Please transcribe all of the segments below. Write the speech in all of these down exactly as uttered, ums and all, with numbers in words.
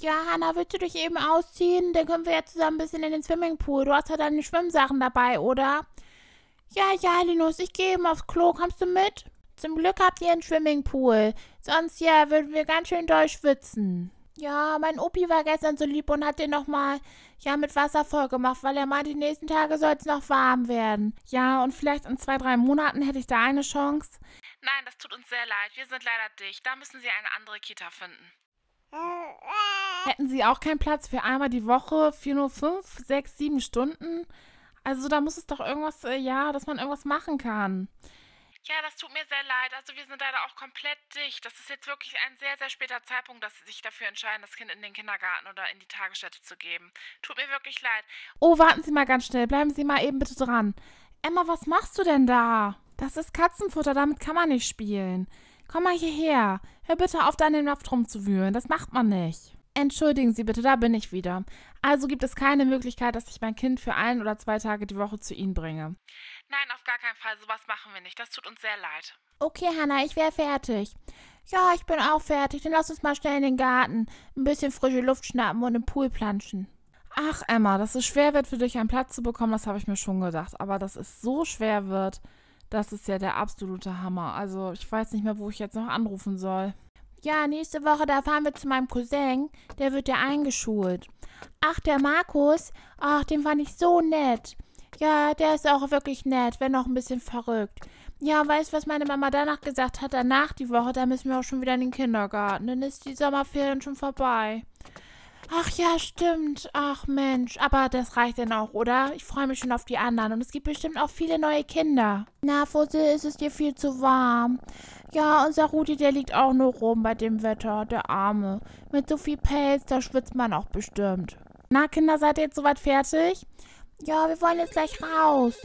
Ja, Hannah, willst du dich eben ausziehen? Dann können wir ja zusammen ein bisschen in den Swimmingpool. Du hast ja deine Schwimmsachen dabei, oder? Ja, ja, Linus, ich gehe eben aufs Klo. Kommst du mit? Zum Glück habt ihr einen Swimmingpool. Sonst, ja, würden wir ganz schön doll schwitzen. Ja, mein Opi war gestern so lieb und hat den nochmal, ja, mit Wasser voll gemacht, weil er meinte, die nächsten Tage soll es noch warm werden. Ja, und vielleicht in zwei, drei Monaten hätte ich da eine Chance. Nein, das tut uns sehr leid. Wir sind leider dicht. Da müssen Sie eine andere Kita finden. Hätten Sie auch keinen Platz für einmal die Woche für nur fünf, sechs, sieben Stunden? Also da muss es doch irgendwas, äh, ja, dass man irgendwas machen kann. Ja, das tut mir sehr leid. Also wir sind leider auch komplett dicht. Das ist jetzt wirklich ein sehr, sehr später Zeitpunkt, dass Sie sich dafür entscheiden, das Kind in den Kindergarten oder in die Tagesstätte zu geben. Tut mir wirklich leid. Oh, warten Sie mal ganz schnell. Bleiben Sie mal eben bitte dran. Emma, was machst du denn da? Das ist Katzenfutter, damit kann man nicht spielen. Komm mal hierher. Hör bitte auf, da an dem Napf rumzuwühlen. Das macht man nicht. Entschuldigen Sie bitte, da bin ich wieder. Also gibt es keine Möglichkeit, dass ich mein Kind für ein oder zwei Tage die Woche zu Ihnen bringe. Nein, auf gar keinen Fall. Sowas machen wir nicht. Das tut uns sehr leid. Okay, Hannah, ich wäre fertig. Ja, ich bin auch fertig. Dann lass uns mal schnell in den Garten ein bisschen frische Luft schnappen und im Pool planschen. Ach, Emma, dass es schwer wird für dich, einen Platz zu bekommen, das habe ich mir schon gedacht. Aber dass es so schwer wird, das ist ja der absolute Hammer. Also ich weiß nicht mehr, wo ich jetzt noch anrufen soll. Ja, nächste Woche, da fahren wir zu meinem Cousin. Der wird ja eingeschult. Ach, der Markus, ach, den fand ich so nett. Ja, der ist auch wirklich nett, wenn auch ein bisschen verrückt. Ja, weißt du, was meine Mama danach gesagt hat? Danach die Woche, da müssen wir auch schon wieder in den Kindergarten. Dann ist die Sommerferien schon vorbei. Ach ja, stimmt. Ach Mensch, aber das reicht dann auch, oder? Ich freue mich schon auf die anderen und es gibt bestimmt auch viele neue Kinder. Na, Fussel, ist es dir viel zu warm? Ja, unser Rudi, der liegt auch nur rum bei dem Wetter, der Arme. Mit so viel Pelz, da schwitzt man auch bestimmt. Na, Kinder, seid ihr jetzt soweit fertig? Ja, wir wollen jetzt gleich raus.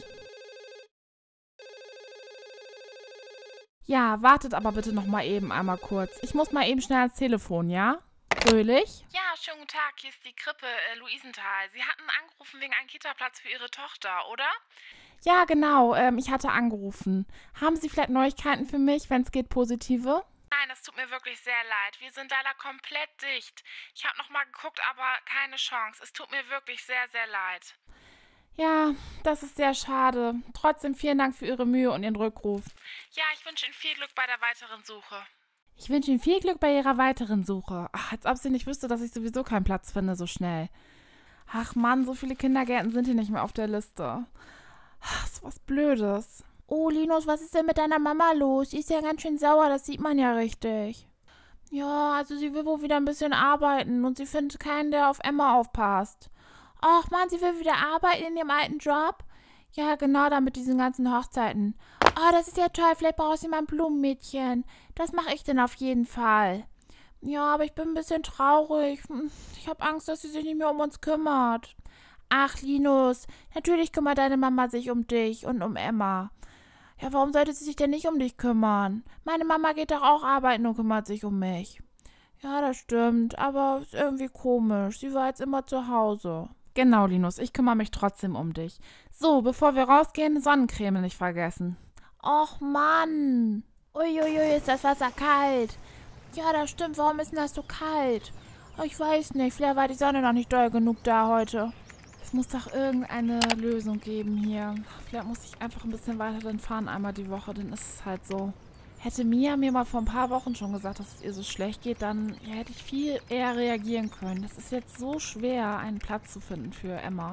Ja, wartet aber bitte noch mal eben einmal kurz. Ich muss mal eben schnell ans Telefon, ja? Fröhlich? Ja, schönen guten Tag. Hier ist die Krippe äh, Luisenthal. Sie hatten angerufen wegen einem Kita-Platz für Ihre Tochter, oder? Ja, genau. Ähm, ich hatte angerufen. Haben Sie vielleicht Neuigkeiten für mich, wenn es geht, positive? Nein, das tut mir wirklich sehr leid. Wir sind leider komplett dicht. Ich habe nochmal geguckt, aber keine Chance. Es tut mir wirklich sehr, sehr leid. Ja, das ist sehr schade. Trotzdem vielen Dank für Ihre Mühe und Ihren Rückruf. Ja, ich wünsche Ihnen viel Glück bei der weiteren Suche. Ich wünsche Ihnen viel Glück bei Ihrer weiteren Suche. Ach, als ob sie nicht wüsste, dass ich sowieso keinen Platz finde so schnell. Ach Mann, so viele Kindergärten sind hier nicht mehr auf der Liste. Ach, ist was Blödes. Oh, Linus, was ist denn mit deiner Mama los? Die ist ja ganz schön sauer, das sieht man ja richtig. Ja, also sie will wohl wieder ein bisschen arbeiten und sie findet keinen, der auf Emma aufpasst. Ach Mann, sie will wieder arbeiten in ihrem alten Job? Ja, genau, da mit diesen ganzen Hochzeiten. Oh, das ist ja toll, vielleicht brauchst du mal ein Blumenmädchen. Das mache ich dann auf jeden Fall. Ja, aber ich bin ein bisschen traurig. Ich habe Angst, dass sie sich nicht mehr um uns kümmert. Ach, Linus, natürlich kümmert deine Mama sich um dich und um Emma. Ja, warum sollte sie sich denn nicht um dich kümmern? Meine Mama geht doch auch arbeiten und kümmert sich um mich. Ja, das stimmt, aber ist irgendwie komisch. Sie war jetzt immer zu Hause. Genau, Linus, ich kümmere mich trotzdem um dich. So, bevor wir rausgehen, Sonnencreme nicht vergessen. Och, Mann. Uiuiui, ist das Wasser kalt. Ja, das stimmt. Warum ist denn das so kalt? Oh, ich weiß nicht. Vielleicht war die Sonne noch nicht doll genug da heute. Es muss doch irgendeine Lösung geben hier. Vielleicht muss ich einfach ein bisschen weiter dann fahren, einmal die Woche. Dann ist es halt so. Hätte Mia mir mal vor ein paar Wochen schon gesagt, dass es ihr so schlecht geht, dann ja, hätte ich viel eher reagieren können. Das ist jetzt so schwer, einen Platz zu finden für Emma.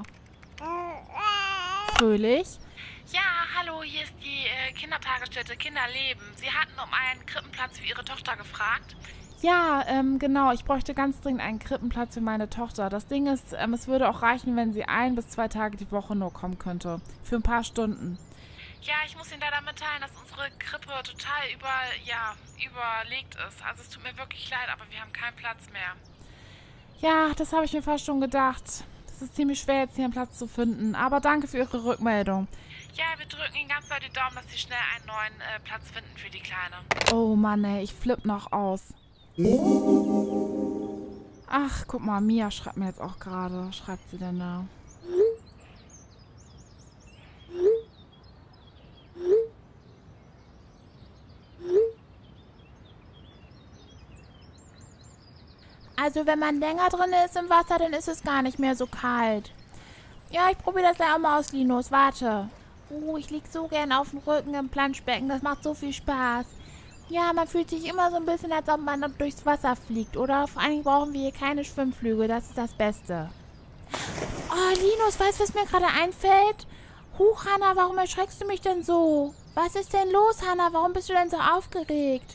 Fröhlich? Ja, hallo, hier ist die äh, Kindertagesstätte Kinderleben. Sie hatten um einen Krippenplatz für Ihre Tochter gefragt. Ja, ähm, genau. Ich bräuchte ganz dringend einen Krippenplatz für meine Tochter. Das Ding ist, ähm, es würde auch reichen, wenn sie ein bis zwei Tage die Woche nur kommen könnte. Für ein paar Stunden. Ja, ich muss Ihnen leider mitteilen, dass unsere Krippe total über, ja, überlegt ist. Also es tut mir wirklich leid, aber wir haben keinen Platz mehr. Ja, das habe ich mir fast schon gedacht. Es ist ziemlich schwer, jetzt hier einen Platz zu finden. Aber danke für Ihre Rückmeldung. Ja, wir drücken Ihnen ganz doll die Daumen, dass Sie schnell einen neuen äh, Platz finden für die Kleine. Oh Mann, ey, ich flipp noch aus. Ach, guck mal, Mia schreibt mir jetzt auch gerade. Was schreibt sie denn da? also wenn man länger drin ist im Wasser, dann ist es gar nicht mehr so kalt. Ja, ich probiere das ja auch mal aus, Linus. Warte. Oh, ich liege so gern auf dem Rücken im Planschbecken. Das macht so viel Spaß. Ja, man fühlt sich immer so ein bisschen, als ob man durchs Wasser fliegt, oder? Vor allem brauchen wir hier keine Schwimmflügel. Das ist das Beste. Oh, Linus, weißt du, was mir gerade einfällt? Huch, Hannah, warum erschreckst du mich denn so? Was ist denn los, Hannah? Warum bist du denn so aufgeregt?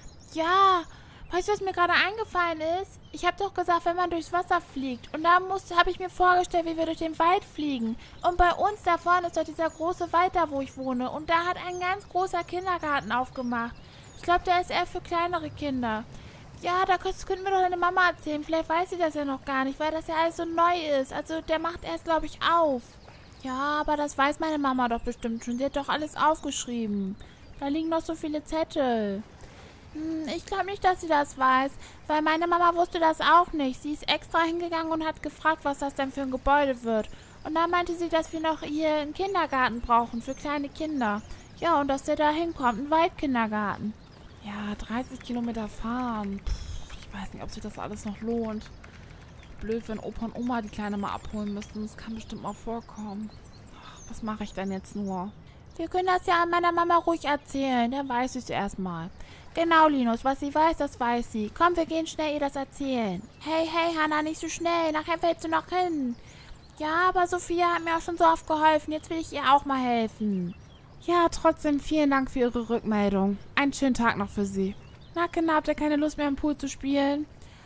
Ja, weißt du, was mir gerade eingefallen ist? Ich habe doch gesagt, wenn man durchs Wasser fliegt. Und da habe ich mir vorgestellt, wie wir durch den Wald fliegen. Und bei uns da vorne ist doch dieser große Wald da, wo ich wohne. Und da hat ein ganz großer Kindergarten aufgemacht. Ich glaube, der ist eher für kleinere Kinder. Ja, da könnten wir doch deine Mama erzählen. Vielleicht weiß sie das ja noch gar nicht, weil das ja alles so neu ist. Also der macht erst, glaube ich, auf. Ja, aber das weiß meine Mama doch bestimmt schon. Sie hat doch alles aufgeschrieben. Da liegen noch so viele Zettel. Hm, ich glaube nicht, dass sie das weiß, weil meine Mama wusste das auch nicht. Sie ist extra hingegangen und hat gefragt, was das denn für ein Gebäude wird. Und dann meinte sie, dass wir noch hier einen Kindergarten brauchen für kleine Kinder. Ja, und dass der da hinkommt, ein Waldkindergarten. Ja, dreißig Kilometer fahren. Puh, ich weiß nicht, ob sich das alles noch lohnt. Blöd, wenn Opa und Oma die Kleine mal abholen müssen. Das kann bestimmt mal vorkommen. Ach, was mache ich denn jetzt nur? Wir können das ja an meiner Mama ruhig erzählen. Dann weiß sie es erstmal. Genau, Linus. Was sie weiß, das weiß sie. Komm, wir gehen schnell ihr das erzählen. Hey, hey, Hannah, nicht so schnell. Nachher fällst du noch hin. Ja, aber Sophia hat mir auch schon so oft geholfen. Jetzt will ich ihr auch mal helfen. Ja, trotzdem vielen Dank für Ihre Rückmeldung. Einen schönen Tag noch für Sie. Na, Kinder, habt ihr keine Lust mehr im Pool zu spielen?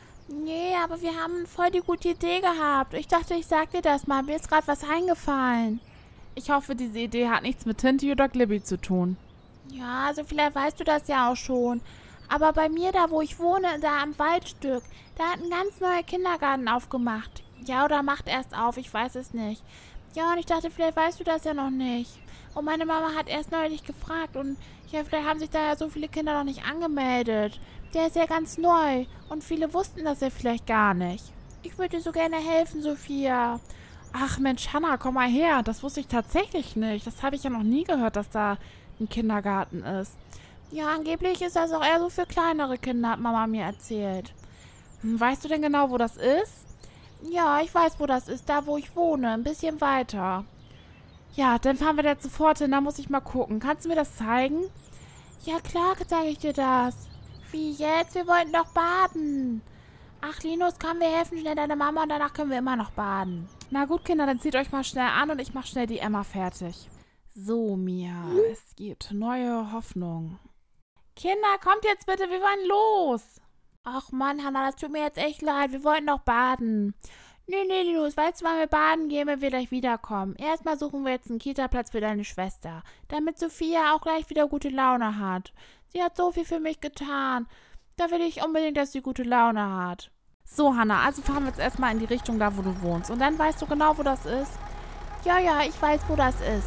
Nee, aber wir haben voll die gute Idee gehabt. Ich dachte, ich sag dir das mal. Mir ist gerade was eingefallen. Ich hoffe, diese Idee hat nichts mit Tinti oder Glibby zu tun. Ja, also vielleicht weißt du das ja auch schon. Aber bei mir da, wo ich wohne, da am Waldstück, da hat ein ganz neuer Kindergarten aufgemacht. Ja, oder macht erst auf, ich weiß es nicht. Ja, und ich dachte, vielleicht weißt du das ja noch nicht. Und meine Mama hat erst neulich gefragt und ja, vielleicht haben sich da ja so viele Kinder noch nicht angemeldet. Der ist ja ganz neu und viele wussten das ja vielleicht gar nicht. Ich würde dir so gerne helfen, Sophia. Ach Mensch, Hannah, komm mal her. Das wusste ich tatsächlich nicht. Das habe ich ja noch nie gehört, dass da ein Kindergarten ist. Ja, angeblich ist das auch eher so für kleinere Kinder, hat Mama mir erzählt. Hm, weißt du denn genau, wo das ist? Ja, ich weiß, wo das ist. Da, wo ich wohne. Ein bisschen weiter. Ja, dann fahren wir da sofort hin. Da muss ich mal gucken. Kannst du mir das zeigen? Ja, klar zeige ich dir das. Wie jetzt? Wir wollten doch baden. Ach, Linus, komm, wir helfen schnell deiner Mama und danach können wir immer noch baden. Na gut, Kinder, dann zieht euch mal schnell an und ich mache schnell die Emma fertig. So, Mia, es gibt neue Hoffnung. Kinder, kommt jetzt bitte, wir wollen los. Ach Mann, Hannah, das tut mir jetzt echt leid. Wir wollten doch baden. Nee, nee, Linus, weißt du, wann wir baden gehen, wenn wir gleich wiederkommen? Erstmal suchen wir jetzt einen Kita-Platz für deine Schwester, damit Sophia auch gleich wieder gute Laune hat. Sie hat so viel für mich getan. Da will ich unbedingt, dass sie gute Laune hat. So, Hannah, also fahren wir jetzt erstmal in die Richtung da, wo du wohnst. Und dann weißt du genau, wo das ist? Ja, ja, ich weiß, wo das ist.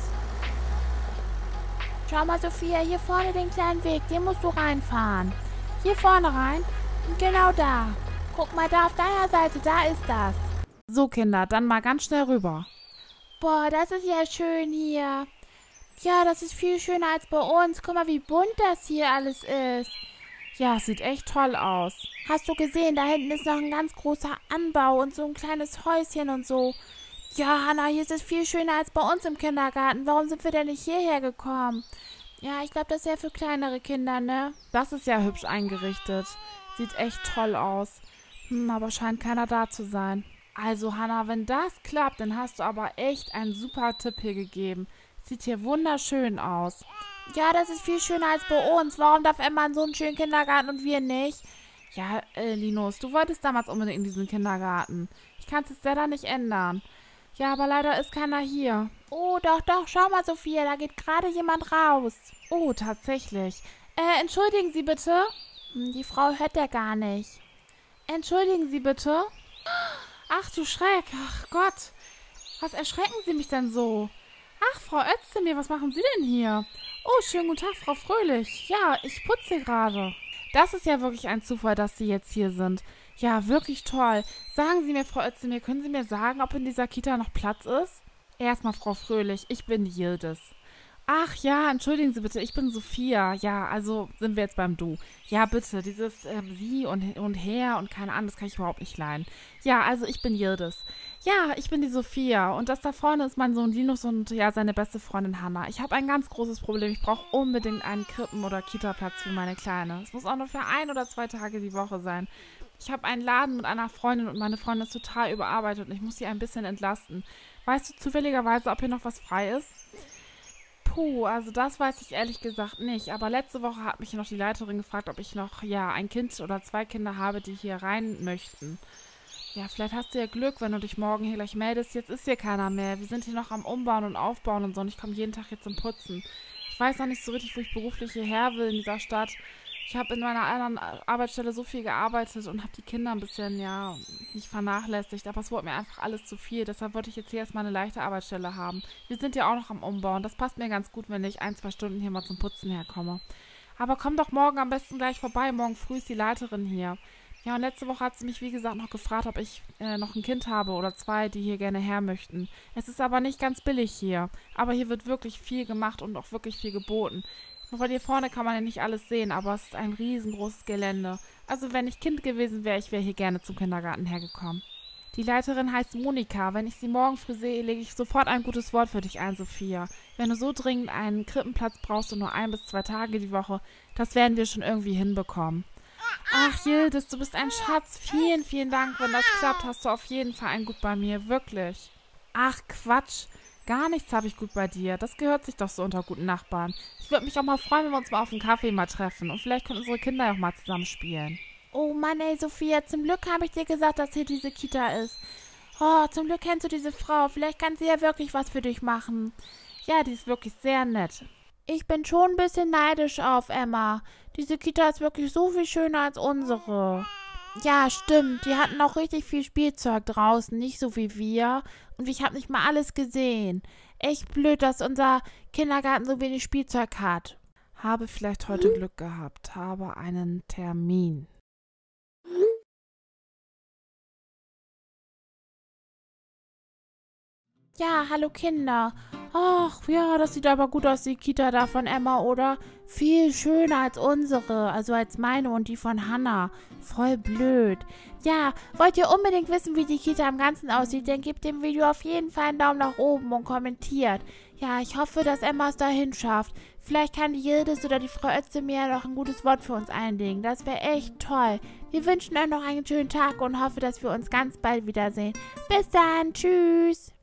Schau mal, Sophia, hier vorne den kleinen Weg, den musst du reinfahren. Hier vorne rein? Genau da. Guck mal, da auf deiner Seite, da ist das. So, Kinder, dann mal ganz schnell rüber. Boah, das ist ja schön hier. Ja, das ist viel schöner als bei uns. Guck mal, wie bunt das hier alles ist. Ja, sieht echt toll aus. Hast du gesehen, da hinten ist noch ein ganz großer Anbau und so ein kleines Häuschen und so. Ja, Hannah, hier ist es viel schöner als bei uns im Kindergarten. Warum sind wir denn nicht hierher gekommen? Ja, ich glaube, das ist ja für kleinere Kinder, ne? Das ist ja hübsch eingerichtet. Sieht echt toll aus. Hm, aber scheint keiner da zu sein. Also, Hannah, wenn das klappt, dann hast du aber echt einen super Tipp hier gegeben. Sieht hier wunderschön aus. Ja, das ist viel schöner als bei uns. Warum darf Emma in so einen schönen Kindergarten und wir nicht? Ja, äh, Linus, du wolltest damals unbedingt in diesen Kindergarten. Ich kann es jetzt leider nicht ändern. Ja, aber leider ist keiner hier. Oh, doch, doch, schau mal, Sophia, da geht gerade jemand raus. Oh, tatsächlich. Äh, entschuldigen Sie bitte? Hm, die Frau hört ja gar nicht. Entschuldigen Sie bitte? Ach du Schreck, ach Gott. Was erschrecken Sie mich denn so? Ach, Frau Özdemir, was machen Sie denn hier? Oh, schönen guten Tag, Frau Fröhlich. Ja, ich putze gerade. Das ist ja wirklich ein Zufall, dass Sie jetzt hier sind. Ja, wirklich toll. Sagen Sie mir, Frau Özdemir, können Sie mir sagen, ob in dieser Kita noch Platz ist? Erstmal, Frau Fröhlich, ich bin die Yildiz. Ach ja, entschuldigen Sie bitte, ich bin Sophia. Ja, also sind wir jetzt beim Du. Ja, bitte, dieses ähm, Sie und, und Her und keine Ahnung, das kann ich überhaupt nicht leiden. Ja, also ich bin Yildiz. Ja, ich bin die Sophia und das da vorne ist mein Sohn Linus und ja, seine beste Freundin Hannah. Ich habe ein ganz großes Problem. Ich brauche unbedingt einen Krippen- oder Kita-Platz für meine Kleine. Es muss auch nur für ein oder zwei Tage die Woche sein. Ich habe einen Laden mit einer Freundin und meine Freundin ist total überarbeitet und ich muss sie ein bisschen entlasten. Weißt du zufälligerweise, ob hier noch was frei ist? Puh, also das weiß ich ehrlich gesagt nicht. Aber letzte Woche hat mich noch die Leiterin gefragt, ob ich noch, ja, ein Kind oder zwei Kinder habe, die hier rein möchten. Ja, vielleicht hast du ja Glück, wenn du dich morgen hier gleich meldest. Jetzt ist hier keiner mehr. Wir sind hier noch am Umbauen und Aufbauen und so und ich komme jeden Tag hier zum Putzen. Ich weiß noch nicht so richtig, wo ich beruflich hierher will in dieser Stadt. Ich habe in meiner anderen Arbeitsstelle so viel gearbeitet und habe die Kinder ein bisschen, ja, nicht vernachlässigt. Aber es wurde mir einfach alles zu viel. Deshalb wollte ich jetzt hier erstmal eine leichte Arbeitsstelle haben. Wir sind ja auch noch am Umbauen. Das passt mir ganz gut, wenn ich ein, zwei Stunden hier mal zum Putzen herkomme. Aber komm doch morgen am besten gleich vorbei. Morgen früh ist die Leiterin hier. Ja, und letzte Woche hat sie mich, wie gesagt, noch gefragt, ob ich äh, noch ein Kind habe oder zwei, die hier gerne her möchten. Es ist aber nicht ganz billig hier. Aber hier wird wirklich viel gemacht und auch wirklich viel geboten. Von hier vorne kann man ja nicht alles sehen, aber es ist ein riesengroßes Gelände. Also wenn ich Kind gewesen wäre, ich wäre hier gerne zum Kindergarten hergekommen. Die Leiterin heißt Monika. Wenn ich sie morgen früh sehe, lege ich sofort ein gutes Wort für dich ein, Sophia. Wenn du so dringend einen Krippenplatz brauchst und nur ein bis zwei Tage die Woche, das werden wir schon irgendwie hinbekommen. Ach, Yildiz, du bist ein Schatz. Vielen, vielen Dank. Wenn das klappt, hast du auf jeden Fall ein Gut bei mir. Wirklich. Ach, Quatsch. Gar nichts habe ich gut bei dir. Das gehört sich doch so unter guten Nachbarn. Ich würde mich auch mal freuen, wenn wir uns mal auf einen Kaffee mal treffen. Und vielleicht können unsere Kinder ja auch mal zusammen spielen. Oh Mann, ey, Sophia, zum Glück habe ich dir gesagt, dass hier diese Kita ist. Oh, zum Glück kennst du diese Frau. Vielleicht kann sie ja wirklich was für dich machen. Ja, die ist wirklich sehr nett. Ich bin schon ein bisschen neidisch auf Emma. Diese Kita ist wirklich so viel schöner als unsere. Ja, stimmt. Die hatten auch richtig viel Spielzeug draußen, nicht so wie wir. Und ich habe nicht mal alles gesehen. Echt blöd, dass unser Kindergarten so wenig Spielzeug hat. Habe vielleicht heute Glück gehabt. Habe einen Termin. Ja, hallo Kinder. Ach, ja, das sieht aber gut aus, die Kita da von Emma, oder? Viel schöner als unsere, also als meine und die von Hannah. Voll blöd. Ja, wollt ihr unbedingt wissen, wie die Kita im Ganzen aussieht, dann gebt dem Video auf jeden Fall einen Daumen nach oben und kommentiert. Ja, ich hoffe, dass Emma es dahin schafft. Vielleicht kann die Yildiz oder die Frau Özdemir noch ein gutes Wort für uns einlegen. Das wäre echt toll. Wir wünschen euch noch einen schönen Tag und hoffe, dass wir uns ganz bald wiedersehen. Bis dann, tschüss.